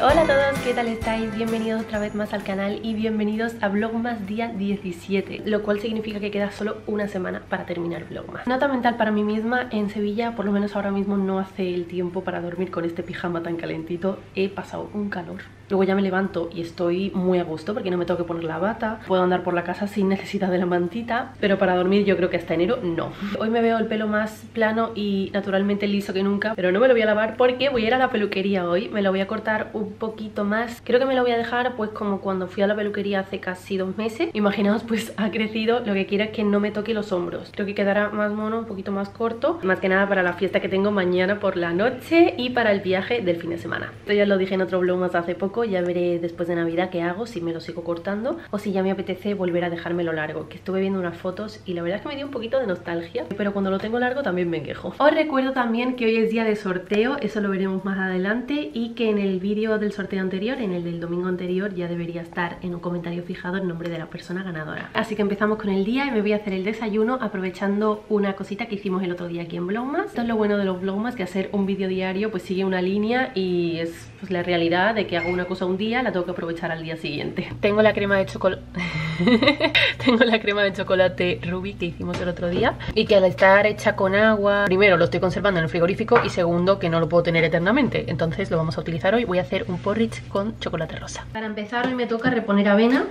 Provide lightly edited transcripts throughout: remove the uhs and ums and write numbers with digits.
Hola a todos, ¿qué tal estáis? Bienvenidos otra vez más al canal y bienvenidos a Vlogmas día 17, lo cual significa que queda solo una semana para terminar Vlogmas. Nota mental para mí misma: en Sevilla, por lo menos ahora mismo, no hace el tiempo para dormir con este pijama tan calentito. He pasado un calor. Luego ya me levanto y estoy muy a gusto porque no me tengo que poner la bata. Puedo andar por la casa sin necesidad de la mantita, pero para dormir yo creo que hasta enero no. Hoy me veo el pelo más plano y naturalmente liso que nunca, pero no me lo voy a lavar porque voy a ir a la peluquería hoy. Me lo voy a cortar un poquito más. Creo que me lo voy a dejar pues como cuando fui a la peluquería hace casi 2 meses. Imaginaos, pues ha crecido. Lo que quiero es que no me toque los hombros. Creo que quedará más mono, un poquito más corto. Más que nada para la fiesta que tengo mañana por la noche y para el viaje del fin de semana. Esto ya lo dije en otro vlog más hace poco. Ya veré después de Navidad qué hago, si me lo sigo cortando o si ya me apetece volver a dejármelo largo. Que estuve viendo unas fotos y la verdad es que me dio un poquito de nostalgia, pero cuando lo tengo largo también me quejo. Os recuerdo también que hoy es día de sorteo, eso lo veremos más adelante, y que en el vídeo del sorteo anterior, en el del domingo anterior, ya debería estar en un comentario fijado el nombre de la persona ganadora. Así que empezamos con el día y me voy a hacer el desayuno aprovechando una cosita que hicimos el otro día aquí en Vlogmas. Esto es lo bueno de los Vlogmas, que hacer un vídeo diario pues sigue una línea y es pues la realidad de que hago una cosa un día, la tengo que aprovechar al día siguiente. Tengo la crema de chocolate tengo la crema de chocolate Ruby que hicimos el otro día y que al estar hecha con agua, primero lo estoy conservando en el frigorífico y segundo que no lo puedo tener eternamente, entonces lo vamos a utilizar hoy. Voy a hacer un porridge con chocolate rosa. Para empezar hoy me toca reponer avena.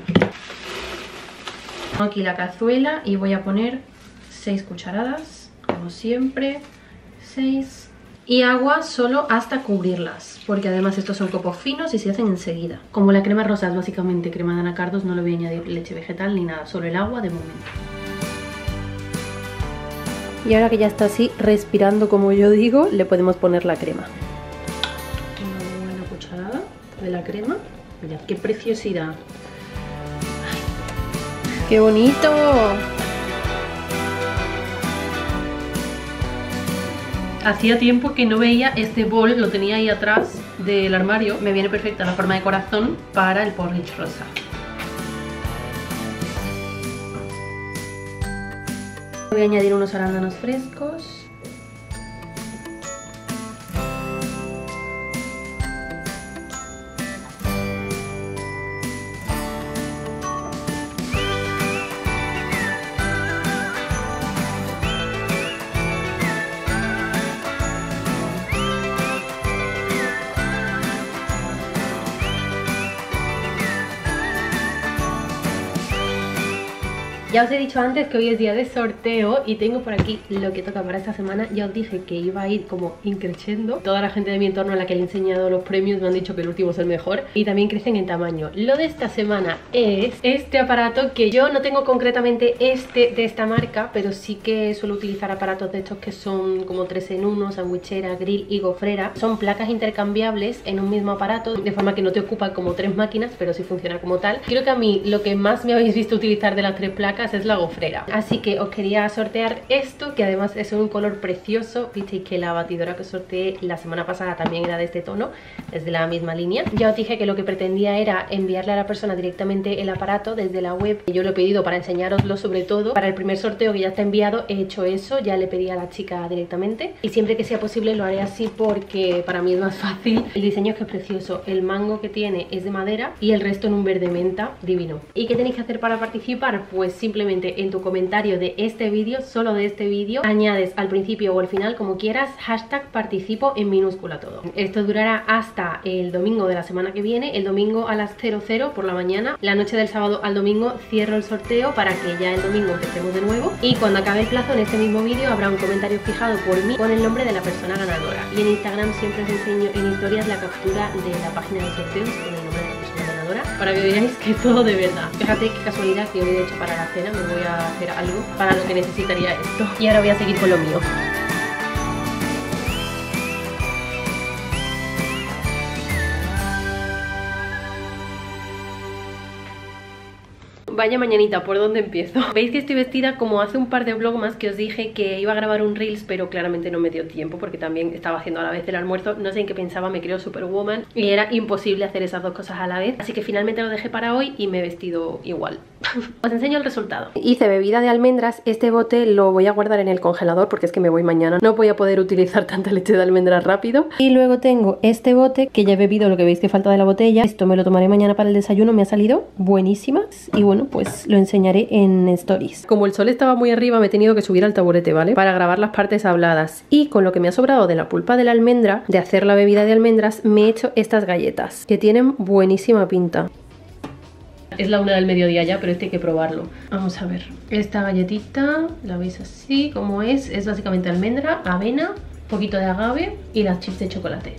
Tengo aquí la cazuela y voy a poner 6 cucharadas, como siempre, 6. Y agua solo hasta cubrirlas, porque además estos son copos finos y se hacen enseguida. Como la crema rosa es básicamente crema de anacardos, no le voy a añadir leche vegetal ni nada, solo el agua de momento. Y ahora que ya está así, respirando como yo digo, le podemos poner la crema. Una buena cucharada de la crema. Mirad qué preciosidad. ¡Ay, qué bonito! Hacía tiempo que no veía este bol, lo tenía ahí atrás del armario. Me viene perfecta la forma de corazón para el porridge rosa. Voy a añadir unos arándanos frescos. Ya os he dicho antes que hoy es día de sorteo y tengo por aquí lo que toca para esta semana. Ya os dije que iba a ir como increciendo. Toda la gente de mi entorno a la que le he enseñado los premios me han dicho que el último es el mejor y también crecen en tamaño. Lo de esta semana es este aparato, que yo no tengo concretamente este de esta marca, pero sí que suelo utilizar aparatos de estos que son como 3 en 1, sandwichera, grill y gofrera. Son placas intercambiables en un mismo aparato, de forma que no te ocupa como 3 máquinas, pero sí funciona como tal. Creo que a mí lo que más me habéis visto utilizar de las 3 placas es la gofrera, así que os quería sortear esto, que además es un color precioso. Visteis que la batidora que sorteé la semana pasada también era de este tono, es de la misma línea. Ya os dije que lo que pretendía era enviarle a la persona directamente el aparato desde la web. Yo lo he pedido para enseñároslo, sobre todo para el primer sorteo que ya está enviado. He hecho eso, ya le pedí a la chica directamente y siempre que sea posible lo haré así porque para mí es más fácil. El diseño es que es precioso, el mango que tiene es de madera y el resto en un verde menta divino. ¿Y qué tenéis que hacer para participar? Pues simplemente en tu comentario de este vídeo, solo de este vídeo, añades al principio o al final, como quieras, hashtag participo en minúscula todo. Esto durará hasta el domingo de la semana que viene. El domingo a las 00 por la mañana, la noche del sábado al domingo cierro el sorteo para que ya el domingo empecemos de nuevo, y cuando acabe el plazo en este mismo vídeo habrá un comentario fijado por mí con el nombre de la persona ganadora. Y en Instagram siempre os enseño en historias la captura de la página de sorteos con el nombre de la persona ganadora, para que veáis que es todo de verdad. Fíjate qué casualidad que hoy, de hecho, para la cena me voy a hacer algo para lo que necesitaría esto. Y ahora voy a seguir con lo mío. Vaya mañanita, ¿por dónde empiezo? Veis que estoy vestida como hace un par de vlogmas que os dije que iba a grabar un reels, pero claramente no me dio tiempo porque también estaba haciendo a la vez el almuerzo. No sé en qué pensaba, me creo Superwoman y era imposible hacer esas dos cosas a la vez. Así que finalmente lo dejé para hoy y me he vestido igual. Os enseño el resultado. Hice bebida de almendras. Este bote lo voy a guardar en el congelador porque es que me voy mañana. No voy a poder utilizar tanta leche de almendras rápido. Y luego tengo este bote que ya he bebido lo que veis que falta de la botella. Esto me lo tomaré mañana para el desayuno. Me ha salido buenísima. Y bueno, pues lo enseñaré en stories. Como el sol estaba muy arriba, me he tenido que subir al taburete, ¿vale? Para grabar las partes habladas. Y con lo que me ha sobrado de la pulpa de la almendra, de hacer la bebida de almendras, me he hecho estas galletas que tienen buenísima pinta. Es la 1 del mediodía ya, pero este hay que probarlo. Vamos a ver. Esta galletita, la veis así como es básicamente almendra, avena, un poquito de agave y las chips de chocolate.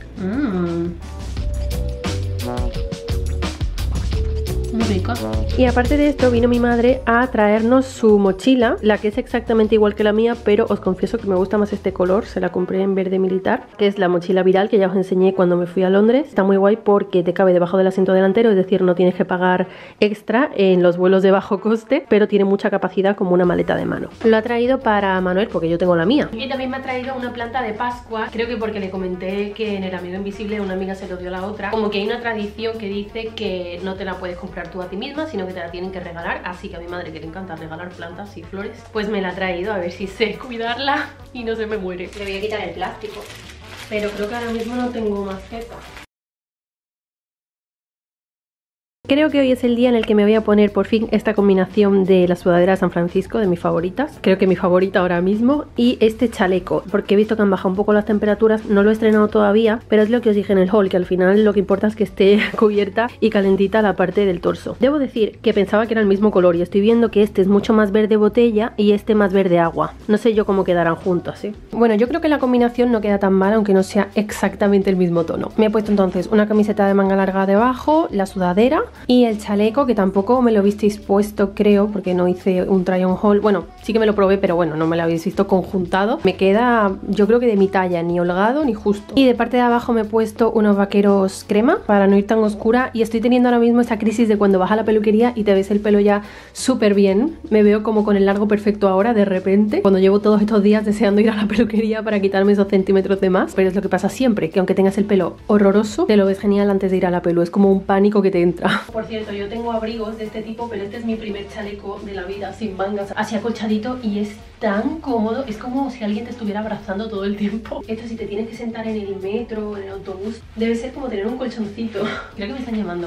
Muy rica. Y aparte de esto vino mi madre a traernos su mochila, la que es exactamente igual que la mía, pero os confieso que me gusta más este color. Se la compré en verde militar, que es la mochila Viral que ya os enseñé cuando me fui a Londres. Está muy guay porque te cabe debajo del asiento delantero, es decir, no tienes que pagar extra en los vuelos de bajo coste, pero tiene mucha capacidad como una maleta de mano. Lo ha traído para Manuel porque yo tengo la mía. Y también me ha traído una planta de Pascua, creo que porque le comenté que en el Amigo Invisible una amiga se lo dio a la otra. Como que hay una tradición que dice que no te la puedes comprar tú a ti misma, sino que te la tienen que regalar, así que a mi madre, que le encanta regalar plantas y flores, pues me la ha traído a ver si sé cuidarla y no se me muere. Le voy a quitar el plástico, pero creo que ahora mismo no tengo maceta. Creo que hoy es el día en el que me voy a poner por fin esta combinación de la sudadera de San Francisco, de mis favoritas. Creo que mi favorita ahora mismo. Y este chaleco, porque he visto que han bajado un poco las temperaturas. No lo he estrenado todavía, pero es lo que os dije en el haul, que al final lo que importa es que esté cubierta y calentita la parte del torso. Debo decir que pensaba que era el mismo color y estoy viendo que este es mucho más verde botella y este más verde agua. No sé yo cómo quedarán juntos, ¿eh? Bueno, yo creo que la combinación no queda tan mal, aunque no sea exactamente el mismo tono. Me he puesto entonces una camiseta de manga larga debajo, la sudadera y el chaleco, que tampoco me lo visteis puesto, creo, porque no hice un try on haul. Bueno, sí que me lo probé, pero bueno, no me lo habéis visto conjuntado. Me queda, yo creo que de mi talla, ni holgado ni justo. Y de parte de abajo me he puesto unos vaqueros crema para no ir tan oscura. Y estoy teniendo ahora mismo esa crisis de cuando vas a la peluquería y te ves el pelo ya súper bien. Me veo como con el largo perfecto ahora, de repente, cuando llevo todos estos días deseando ir a la peluquería para quitarme esos centímetros de más. Pero es lo que pasa siempre, que aunque tengas el pelo horroroso, te lo ves genial antes de ir a la pelu. Es como un pánico que te entra. Por cierto, yo tengo abrigos de este tipo, pero este es mi primer chaleco de la vida, sin mangas, así acolchadito, y es tan cómodo. Es como si alguien te estuviera abrazando todo el tiempo. Esto, si te tienes que sentar en el metro, en el autobús, debe ser como tener un colchoncito. Creo que me están llamando.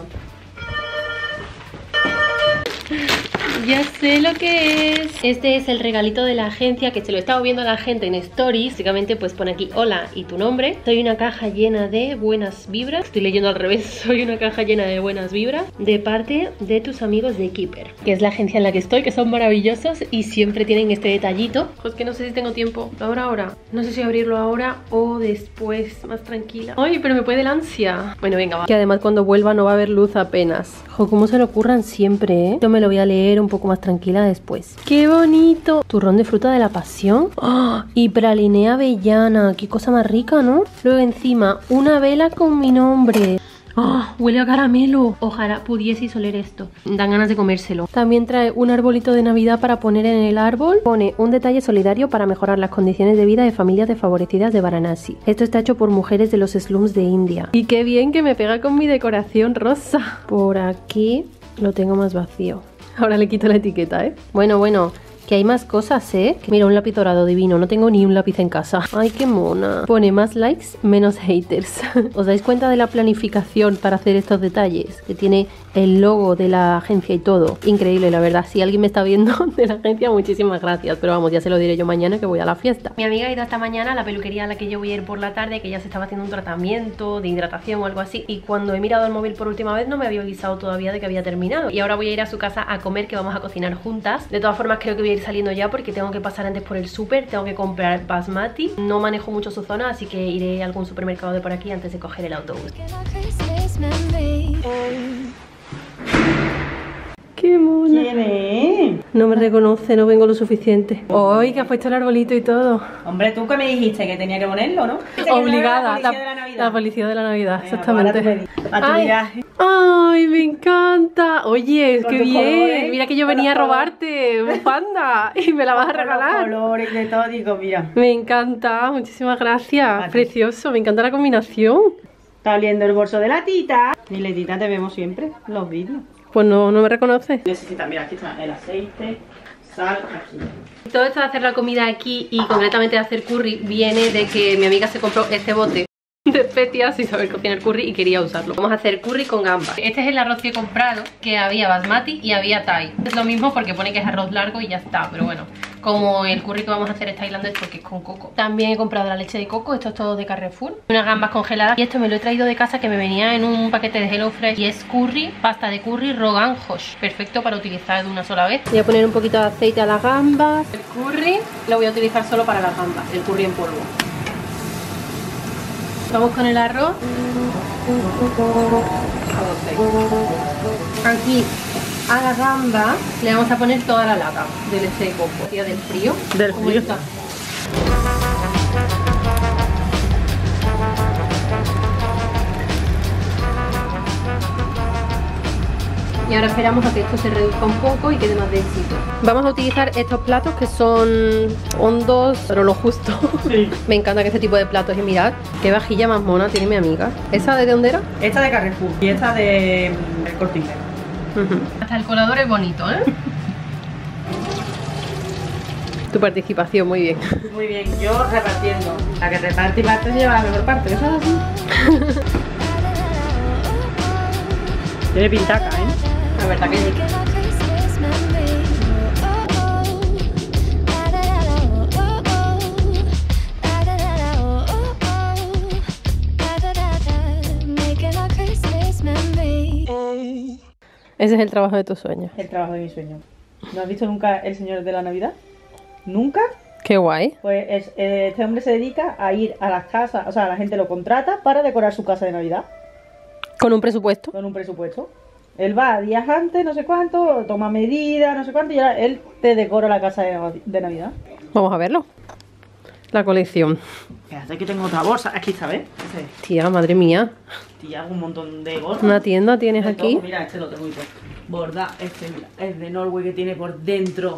Ya sé lo que es. Este es el regalito de la agencia, que se lo he estado viendo a la gente en stories. Básicamente pues pone aquí hola y tu nombre. Soy una caja llena de buenas vibras. Estoy leyendo al revés. Soy una caja llena de buenas vibras de parte de tus amigos de Keeper, que es la agencia en la que estoy, que son maravillosos y siempre tienen este detallito. Pues que no sé si tengo tiempo. Ahora. No sé si abrirlo ahora o después, más tranquila. Ay, pero me puede la ansia. Bueno, venga, va. Que además cuando vuelva no va a haber luz apenas. Jo, cómo se lo ocurran siempre, ¿eh? Yo me lo voy a leer un poco más tranquila después. ¡Qué bonito! Turrón de fruta de la pasión. ¡Oh! Y pralinea avellana. ¡Qué cosa más rica!, ¿no? Luego encima, una vela con mi nombre. ¡Oh! Huele a caramelo. Ojalá pudieseis oler esto. Dan ganas de comérselo. También trae un arbolito de Navidad para poner en el árbol. Pone un detalle solidario para mejorar las condiciones de vida de familias desfavorecidas de Varanasi. Esto está hecho por mujeres de los slums de India. Y qué bien que me pega con mi decoración rosa. Por aquí lo tengo más vacío. Ahora le quito la etiqueta, ¿eh? Bueno, que hay más cosas, ¿eh? Mira, un lápiz dorado divino. No tengo ni un lápiz en casa. Ay, qué mona. Pone más likes, menos haters. ¿Os dais cuenta de la planificación para hacer estos detalles? Que tiene el logo de la agencia y todo. Increíble, la verdad. Si alguien me está viendo de la agencia, muchísimas gracias. Pero vamos, ya se lo diré yo mañana, que voy a la fiesta. Mi amiga ha ido esta mañana a la peluquería a la que yo voy a ir por la tarde, que ya se estaba haciendo un tratamiento de hidratación o algo así. Y cuando he mirado el móvil por última vez no me había avisado todavía de que había terminado. Y ahora voy a ir a su casa a comer, que vamos a cocinar juntas. De todas formas, creo que voy a ir saliendo ya porque tengo que pasar antes por el súper. Tengo que comprar basmati. No manejo mucho su zona, así que iré a algún supermercado de por aquí antes de coger el autobús. ¡Qué mona! ¿Quién es? No me reconoce, no vengo lo suficiente. ¡Ay, que has puesto el arbolito y todo! Hombre, tú que me dijiste que tenía que ponerlo, ¿no? Obligada. La policía de la Navidad. La policía de la Navidad, Venga, exactamente. Para tu viaje. ¡Ay, me encanta! Oye, Con qué tus bien. colores, Mira que yo con venía a los colores. robarte, bufanda, y me la vas a regalar. Los colores de todo, digo, mira. Me encanta, muchísimas gracias. Vale. Precioso, me encanta la combinación. Está oliendo el bolso de la tita. Y la tita te vemos siempre en los vídeos. Pues no me reconoce. Necesita, mira, aquí está el aceite, sal, aquí. Todo esto de hacer la comida aquí y concretamente de hacer curry viene de que mi amiga se compró este bote de especias sin saber cocinar curry y quería usarlo. Vamos a hacer curry con gambas. Este es el arroz que he comprado, que había basmati y había thai. Es lo mismo porque pone que es arroz largo y ya está, pero bueno, como el curry que vamos a hacer es tailandés porque es con coco. También he comprado la leche de coco, esto es todo de Carrefour, unas gambas congeladas y esto me lo he traído de casa que me venía en un paquete de Hello Fresh y es curry, pasta de curry Rogan Josh, perfecto para utilizar de una sola vez. Voy a poner un poquito de aceite a las gambas. El curry lo voy a utilizar solo para las gambas, el curry en polvo. Vamos con el arroz. Aquí a la gamba le vamos a poner toda la lata de leche de coco. Tía, del frío. Del frío. Está. Y ahora esperamos a que esto se reduzca un poco y quede más densito. Vamos a utilizar estos platos que son hondos, pero lo justo. Sí. Me encanta que este tipo de platos. Y mirad, qué vajilla más mona tiene mi amiga. ¿Esa de dónde era? Esta de Carrefour y esta de El Corte Inglés. Hasta el colador es bonito, ¿eh? Tu participación, muy bien. Muy bien, yo repartiendo. La que reparte y parte se lleva la mejor parte, ¿eso es así? Tiene pintaca, ¿eh? La verdad que sí. Ese es el trabajo de tus sueños. El trabajo de mi sueño. ¿No has visto nunca El Señor de la Navidad? ¿Nunca? Qué guay. Pues este hombre se dedica a ir a las casas, o sea, la gente lo contrata para decorar su casa de Navidad. Con un presupuesto. Con un presupuesto. Él va días antes, no sé cuánto, toma medidas, no sé cuánto, y ahora él te decora la casa de Navidad. Vamos a verlo. La colección. Fíjate que tengo otra bolsa. Aquí está, ¿ves? Tía, madre mía. Tía, un montón de bolsas. Una tienda tienes De aquí. todo. Mira, este lo tengo puesto. Borda, este, mira, es de Norway que tiene por dentro.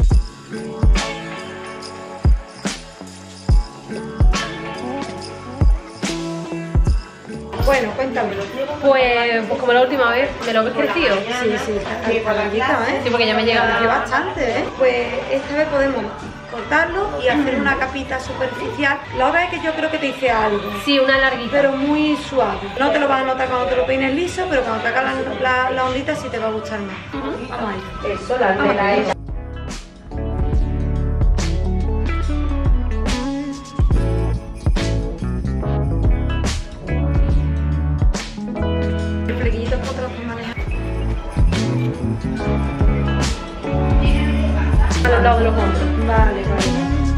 Bueno, cuéntamelo. Pues como la última vez, ¿me lo habéis crecido? Sí, está larguita, ¿eh? Sí, porque ya me llega. Que bastante, ¿eh? Pues esta vez podemos cortarlo y hacer una capita superficial. La otra es que yo creo que te hice algo. Sí, una larguita. Pero muy suave. No te lo vas a notar cuando te lo peines liso, pero cuando te hagas la ondita sí te va a gustar más. Vamos ahí. Eso, la tela ella. El flequillito es otra forma de... A los lados de los hombros. Vale, vale.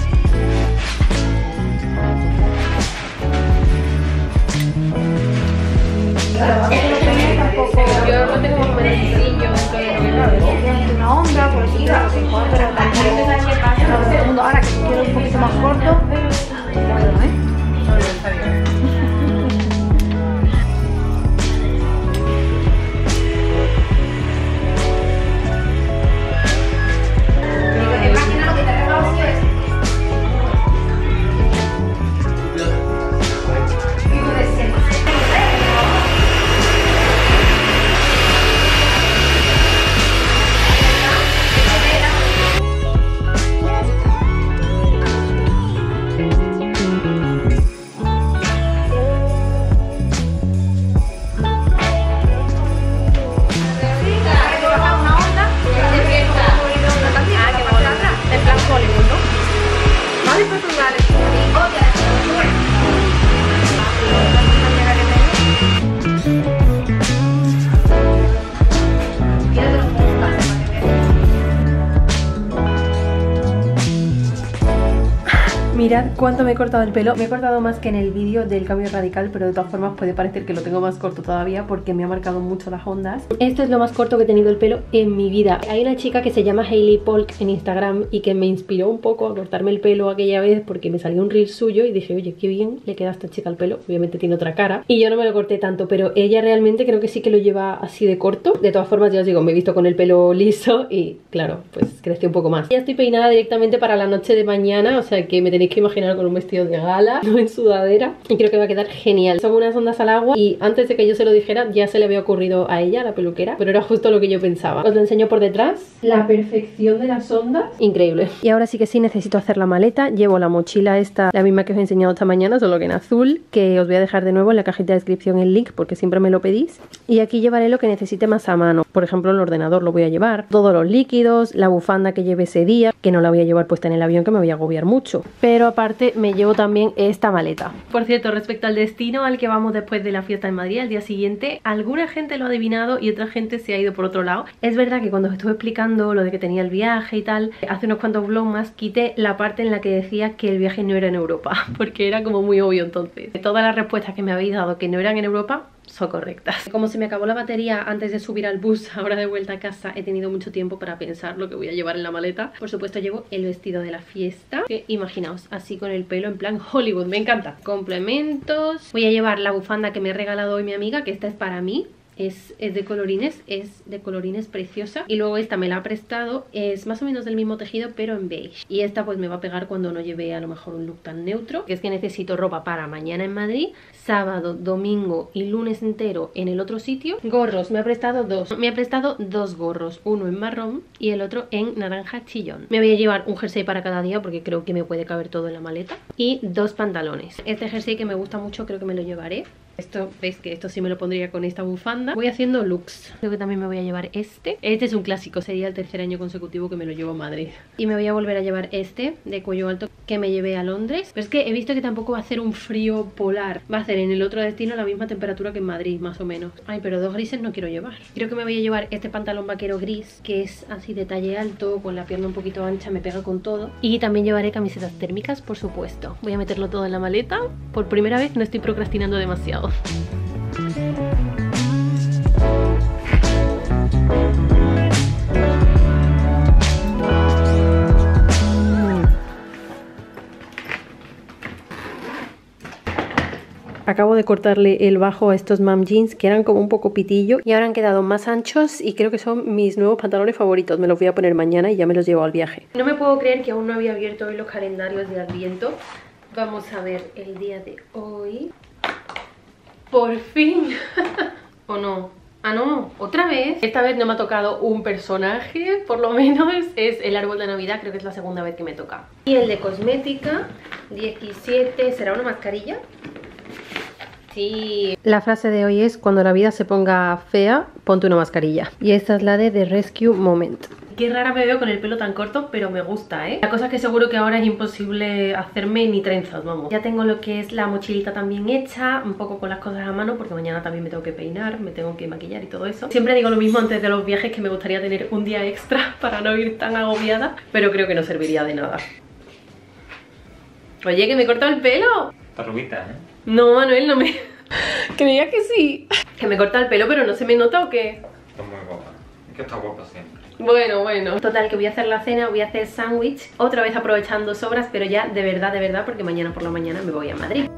Yo lo tengo más sencillo dentro de lo que cabe. Una onda, por aquí, pero también todo el mundo, ahora que quiero un poquito más corto, bueno, ¿eh? Mirad cuánto me he cortado el pelo. Me he cortado más que en el vídeo del cambio radical, pero de todas formas puede parecer que lo tengo más corto todavía porque me ha marcado mucho las ondas. Esto es lo más corto que he tenido el pelo en mi vida. Hay una chica que se llama Hailey Polk en Instagram y que me inspiró un poco a cortarme el pelo aquella vez porque me salió un reel suyo y dije, oye, qué bien le queda a esta chica el pelo. Obviamente tiene otra cara y yo no me lo corté tanto, pero ella realmente creo que sí que lo lleva así de corto. De todas formas, ya os digo, me he visto con el pelo liso y claro, pues creció un poco más. Ya estoy peinada directamente para la noche de mañana, o sea que me tenéis que imaginar con un vestido de gala, no en sudadera, y creo que va a quedar genial. Son unas ondas al agua y antes de que yo se lo dijera ya se le había ocurrido a ella, la peluquera, pero era justo lo que yo pensaba. Os lo enseño por detrás, la perfección de las ondas, increíble. Y ahora sí que sí necesito hacer la maleta. Llevo la mochila esta, la misma que os he enseñado esta mañana, solo que en azul, que os voy a dejar de nuevo en la cajita de descripción el link porque siempre me lo pedís. Y aquí llevaré lo que necesite más a mano. Por ejemplo, el ordenador lo voy a llevar, todos los líquidos, la bufanda que lleve ese día, que no la voy a llevar puesta en el avión, que me voy a agobiar mucho. Pero aparte me llevo también esta maleta. Por cierto, respecto al destino al que vamos después de la fiesta en Madrid, al día siguiente, alguna gente lo ha adivinado y otra gente se ha ido por otro lado. Es verdad que cuando os estuve explicando lo de que tenía el viaje y tal, hace unos cuantos vlogs más quité la parte en la que decía que el viaje no era en Europa, porque era como muy obvio entonces. Todas las respuestas que me habéis dado que no eran en Europa son correctas. Como se me acabó la batería antes de subir al bus, ahora de vuelta a casa, he tenido mucho tiempo para pensar lo que voy a llevar en la maleta. Por supuesto llevo el vestido de la fiesta, que imaginaos, así con el pelo en plan Hollywood, me encanta. Complementos, voy a llevar la bufanda que me ha regalado hoy mi amiga, que esta es para mí. Es de colorines preciosa. Y luego esta me la ha prestado, es más o menos del mismo tejido pero en beige. Y esta pues me va a pegar cuando no lleve a lo mejor un look tan neutro, que es que necesito ropa para mañana en Madrid, sábado, domingo y lunes entero en el otro sitio. Gorros, me ha prestado dos gorros, uno en marrón y el otro en naranja chillón. Me voy a llevar un jersey para cada día porque creo que me puede caber todo en la maleta, y dos pantalones. Este jersey que me gusta mucho creo que me lo llevaré. Esto, veis que esto sí me lo pondría con esta bufanda. Voy haciendo looks. Creo que también me voy a llevar este. Este es un clásico, sería el tercer año consecutivo que me lo llevo a Madrid. Y me voy a volver a llevar este de cuello alto que me llevé a Londres. Pero es que he visto que tampoco va a hacer un frío polar. Va a hacer en el otro destino la misma temperatura que en Madrid, más o menos. Ay, pero dos grises no quiero llevar. Creo que me voy a llevar este pantalón vaquero gris, que es así de talle alto, con la pierna un poquito ancha, me pega con todo. Y también llevaré camisetas térmicas, por supuesto. Voy a meterlo todo en la maleta. Por primera vez no estoy procrastinando demasiado. Acabo de cortarle el bajo a estos mom jeans que eran como un poco pitillo y ahora han quedado más anchos y creo que son mis nuevos pantalones favoritos. Me los voy a poner mañana y ya me los llevo al viaje. No me puedo creer que aún no había abierto hoy los calendarios de Adviento. Vamos a ver el día de hoy. Por fin. ¿O no? Ah, no, otra vez. Esta vez no me ha tocado un personaje, por lo menos es el árbol de Navidad, creo que es la segunda vez que me toca. Y el de cosmética, 17, ¿será una mascarilla? Sí. La frase de hoy es: cuando la vida se ponga fea, ponte una mascarilla. Y esta es la de The Rescue Moment. Qué rara me veo con el pelo tan corto, pero me gusta, ¿eh? La cosa es que seguro que ahora es imposible hacerme ni trenzas, vamos. Ya tengo lo que es la mochilita también hecha, un poco con las cosas a mano, porque mañana también me tengo que peinar, me tengo que maquillar y todo eso. Siempre digo lo mismo antes de los viajes, que me gustaría tener un día extra para no ir tan agobiada, pero creo que no serviría de nada. Oye, que me he cortado el pelo. Está rubita, ¿eh? No, Manuel, no me... Que me digas que sí. Que me he cortado el pelo, pero no se me nota, ¿o qué? Está muy guapa. Es que está guapa siempre. Bueno. Total, que voy a hacer la cena, voy a hacer sándwich. Otra vez aprovechando sobras, pero ya de verdad, porque mañana por la mañana me voy a Madrid.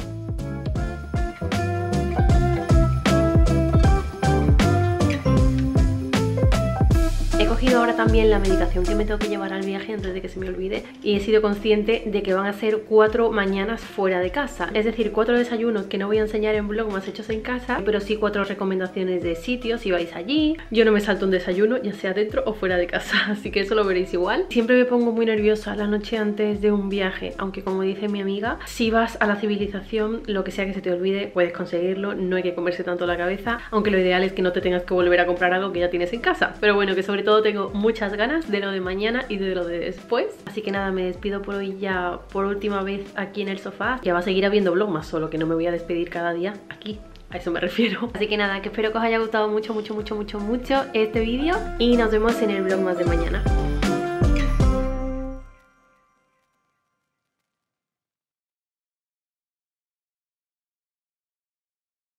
He cogido ahora también la medicación que me tengo que llevar al viaje antes de que se me olvide, y he sido consciente de que van a ser 4 mañanas fuera de casa, es decir, 4 desayunos que no voy a enseñar en vlog más hechos en casa, pero sí 4 recomendaciones de sitios si vais allí. Yo no me salto un desayuno, ya sea dentro o fuera de casa, así que eso lo veréis igual. Siempre me pongo muy nerviosa la noche antes de un viaje, aunque como dice mi amiga, si vas a la civilización, lo que sea que se te olvide, puedes conseguirlo, no hay que comerse tanto la cabeza, aunque lo ideal es que no te tengas que volver a comprar algo que ya tienes en casa. Pero bueno, que sobre todo tengo muchas ganas de lo de mañana y de lo de después. Así que nada, me despido por hoy ya por última vez aquí en el sofá. Ya va a seguir habiendo vlogmas, solo que no me voy a despedir cada día aquí. A eso me refiero. Así que nada, que espero que os haya gustado mucho este vídeo y nos vemos en el vlog más de mañana.